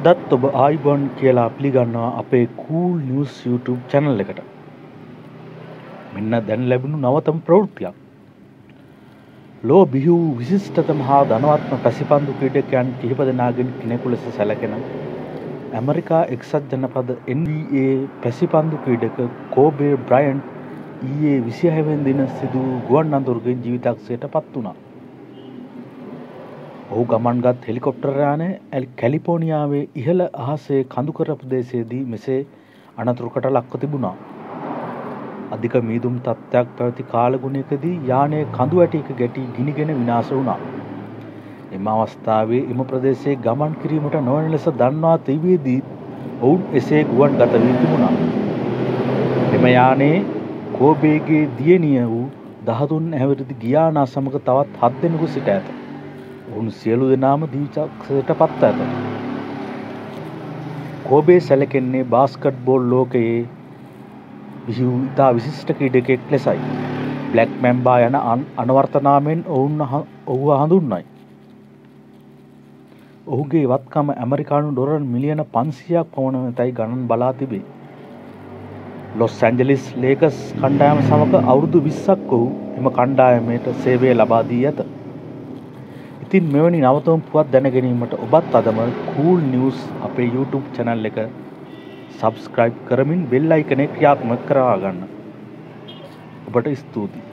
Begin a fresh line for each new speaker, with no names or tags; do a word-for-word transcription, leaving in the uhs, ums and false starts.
අදත් ඔබ ආයිබෝන් කියලා පිළිගන්නවා අපේ කූල් නිවුස් YouTube channel එකට. මෙන්න දැන් ලැබුණු නවතම ප්‍රවෘත්තියක්. ලෝ බිහි වූ විශිෂ්ටතම හා ධනවත්ම පැසිපන්දු ක්‍රීඩකයන් කිහිප දෙනාගෙන් කෙනෙකු ලෙස සැලකෙන ඇමරිකා එක්සත් ජනපද N B A පැසිපන්දු ක්‍රීඩක කෝබේ බ්‍රයන්ට් ඊයේ විසිහය වෙනි දින සිදු වූ ගුවන් අනතුරකින් ජීවිතක්ෂයට පත් වුණා. ඔහු ගමන්ගත් හෙලිකොප්ටර් යානය කැලිෆෝනියාවේ ඉහළ අහසේ කඳුකර ප්‍රදේශයේදී මෙසේ අනතුරකට ලක්ව තිබුණා. අධික මීදුම් තත්ත්වයක් පැවති කාලගුණයකදී යානය කඳු වැටියක ගැටී ගිනිගෙන විනාශ වුණා. එම අවස්ථාවේ එම ප්‍රදේශයේ ගමන් කිරීමට නොවන ලෙස දන්වා තිබෙද්දී ඔවුන් එසේ ගුවන් ගත වී තිබුණා. එම යානයේ කෝබේගේ දියණිය වූ දහතුන් හැවිරිදි ගියානා සමග තවත් හත් දෙනෙකු සිට ඇත. ඔවුන් සියලු දෙනාම ජීවිතක්ෂයට පත් ඇත. කෝබේ සැලකෙන්නේ බාස්කට්බෝල් ලෝකයේ බිහි වූ ඉතා විශිෂ්ට ක්‍රීඩකයෙක් ලෙසයි. බ්ලැක් මැම්බා යන අනවර්ථ නාමයෙන් ඔවුන් ඔහුව හඳුන්වයි. ඔහුගේ වත්කම ඇමරිකානු ඩොලර් මිලියන පන්සියයක් පමණ වෙතයි ගණන් බලා තිබේ. ලොස් ඇන්ජලිස් ලේකර්ස් කණ්ඩායම සමග අවුරුදු විස්සක් ඔහු එම කණ්ඩායමට සේවය ලබා දී ඇත. ඉතින් මෙවැනි නවතම පුවත් දැන ගැනීමට ඔබත් අදම කූල් නිවුස් අපේ YouTube channel එක subscribe කරමින් bell icon එක ක්‍රියාත්මක කරවා ගන්න. ඔබට ස්තුතියි.